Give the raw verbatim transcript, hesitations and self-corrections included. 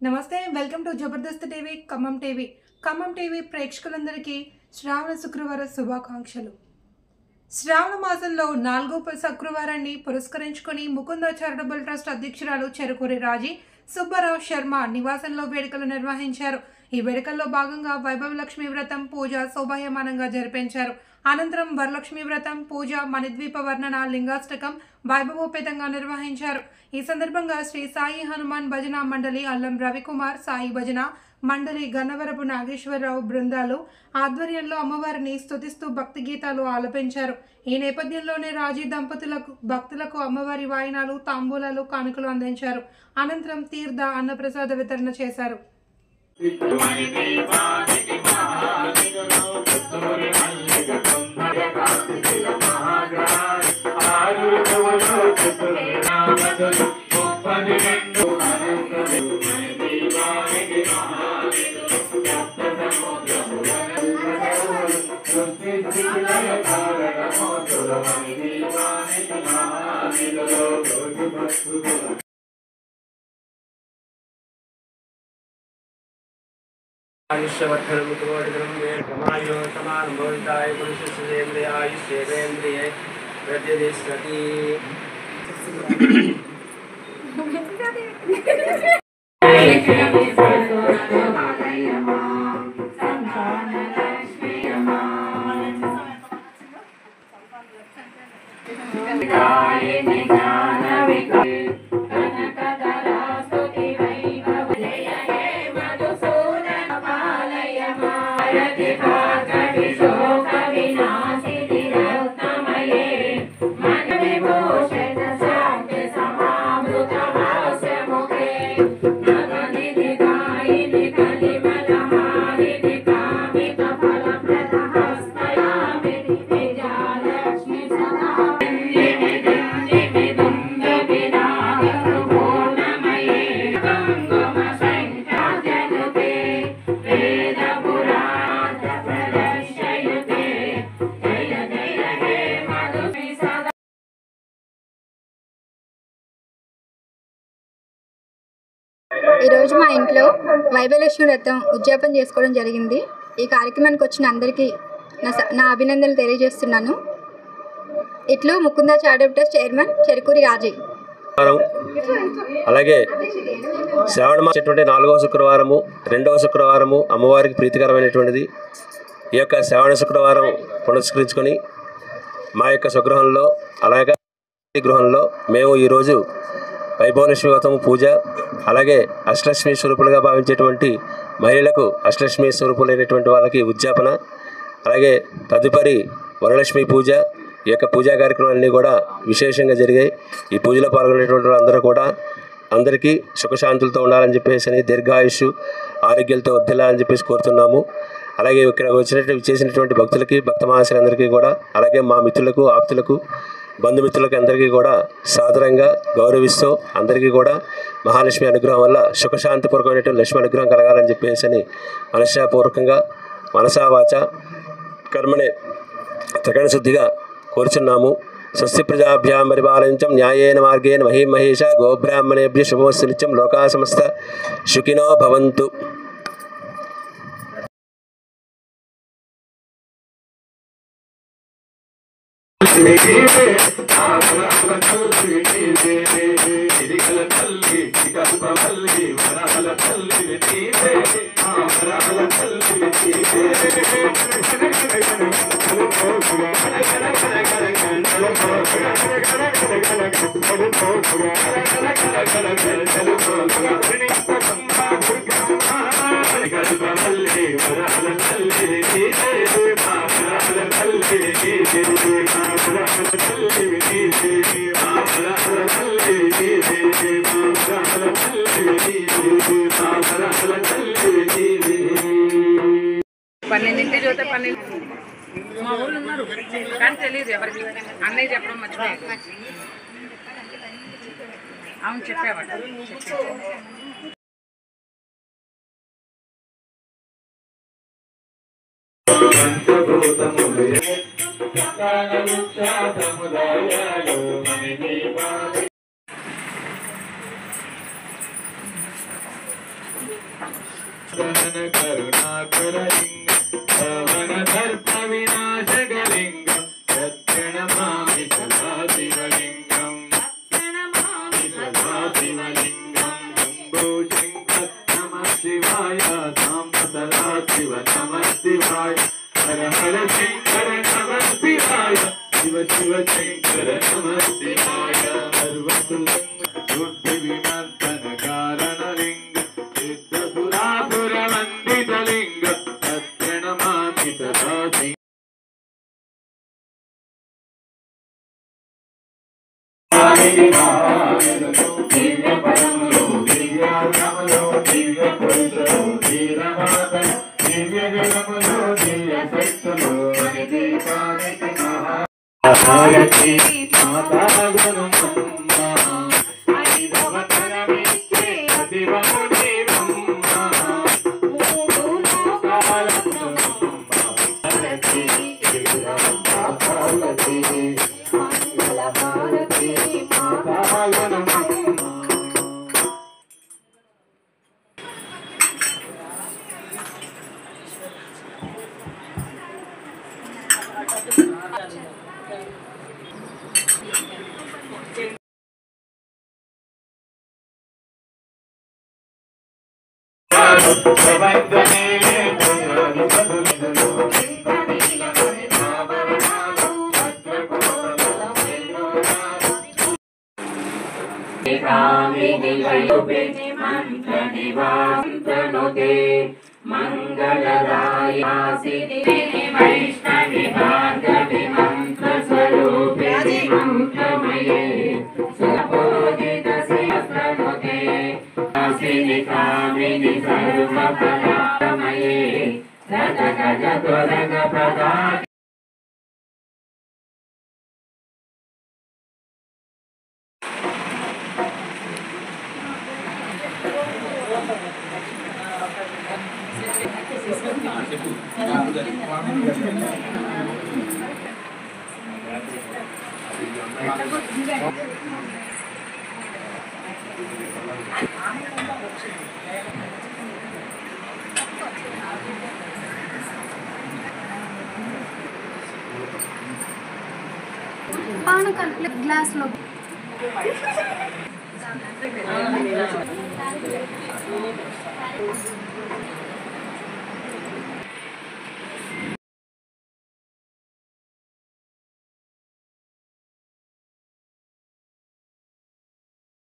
నమస్తే welcome to Jabardasth TV Khammam TV Khammam TV ప్రేక్షకులందరికీ శ్రావణ శుక్రవార శుభాకాంక్షలు. శ్రావణ మాసంలో నాలుగో శుక్రవారాన్ని పురస్కరించుకొని ముకుంద చారిటబుల్ ట్రస్ట్ అధ్యక్షురాలు చెరుకూరి రాజీ సుబ్బారావు శర్మ నివాసంలో వేడుకలు నిర్వహించారు. ఈ వేడుకల్లో భాగంగా వైభవ లక్ష్మీ వ్రతం పూజ శోభాయమానంగా జరిపించారు. అనంతరం వరలక్ష్మి వ్రతం పూజ మణిద్వీప వర్ణన లింగాష్టకం వైభవోపేతంగా నిర్వహించారు. ఈ సందర్భంగా శ్రీ సాయి హనుమాన్ భజన మండలి అల్లం రవికుమార్ సాయి భజన మండలి గన్నవరపు నాగేశ్వరరావు బృందాలు ఆధ్వర్యంలో అమ్మవారిని స్తుతిస్తూ భక్తి గీతాలు ఆలపించారు. ఈ నేపథ్యంలోనే రాజీ దంపతులకు భక్తులకు అమ్మవారి వాయినాలు తాంబూలాలు కానుకలు అందించారు. అనంతరం తీర్థ అన్నప్రసాద వితరణ చేశారు. ఈరోజు మా ఇంట్లో వైభవలక్ష్మి వ్రతం ఉద్యాపన చేసుకోవడం జరిగింది. ఈ కార్యక్రమానికి వచ్చిన అందరికీ నా నా అభినందనలు తెలియజేస్తున్నాను. ఇట్లు Mukunda charitable trust chairman Cherukuri Raji. అలాగే శ్రావణ మాసం నాలుగవ శుక్రవారము రెండవ శుక్రవారము అమ్మవారికి ప్రీతికరమైనటువంటిది. ఈ యొక్క శ్రావణ శుక్రవారం పునస్కరించుకొని మా యొక్క స్వగృహంలో అలాగే గృహంలో మేము ఈరోజు వైభవలక్ష్మి వ్రతము పూజ అలాగే అష్టలక్ష్మి స్వరూపులుగా భావించేటువంటి మహిళలకు అష్టలక్ష్మి స్వరూపులైనటువంటి వాళ్ళకి ఉద్యాపన అలాగే తదుపరి వరలక్ష్మి పూజ ఈ యొక్క పూజా కార్యక్రమాలన్నీ కూడా విశేషంగా జరిగాయి. ఈ పూజలో పాల్గొనేటువంటి వాళ్ళందరూ కూడా అందరికీ సుఖశాంతులతో ఉండాలని చెప్పేసి అని దీర్ఘాయుష్ ఆరోగ్యాలతో వర్ధిల్లాలని చెప్పేసి కోరుతున్నాము. అలాగే ఇక్కడ వచ్చినట్టు చేసినటువంటి భక్తులకి భక్త మహాశయులందరికీ కూడా అలాగే మా మిత్రులకు ఆప్తులకు బంధుమిత్రులకు అందరికీ కూడా సాదరంగా గౌరవిస్తూ అందరికీ కూడా మహాలక్ష్మి అనుగ్రహం వల్ల సుఖశాంతిపూర్వకమైనటువంటి లక్ష్మి అనుగ్రహం కలగాలని చెప్పేసి అని మనసాపూర్వకంగా మనసా వాచ కర్మనే త్రికరణ శుద్ధిగా కోరుచున్నాము. స్వస్తి ప్రజాభ్యాం పరిపాలయంచం న్యాయేన మార్గేణ మహీం మహేష గోబ్రాహ్మణేభ్య శుభమస్తు నిత్యం లోకా సమస్త సుఖినో భవంతు. పన్నెండింటి చూస్తే పన్నెండు మా ఊళ్ళు ఉన్నారు కానీ తెలియదు ఎవరికి. అన్నయ్య చెప్పడం మర్చిపోయాడు. అవును చెప్పేవాడు. గ్లాస్ లో